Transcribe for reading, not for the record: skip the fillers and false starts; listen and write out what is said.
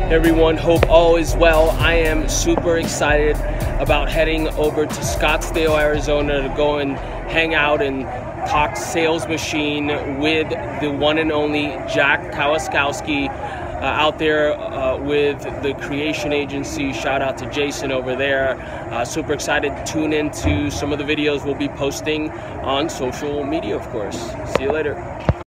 Everyone, hope all is well. I am super excited about heading over to Scottsdale, Arizona to go and hang out and talk sales machine with the one and only Jack Kosakowski out there with the creation agency. Shout out to Jason over there. Super excited to tune into some of the videos we'll be posting on social media, of course. See you later.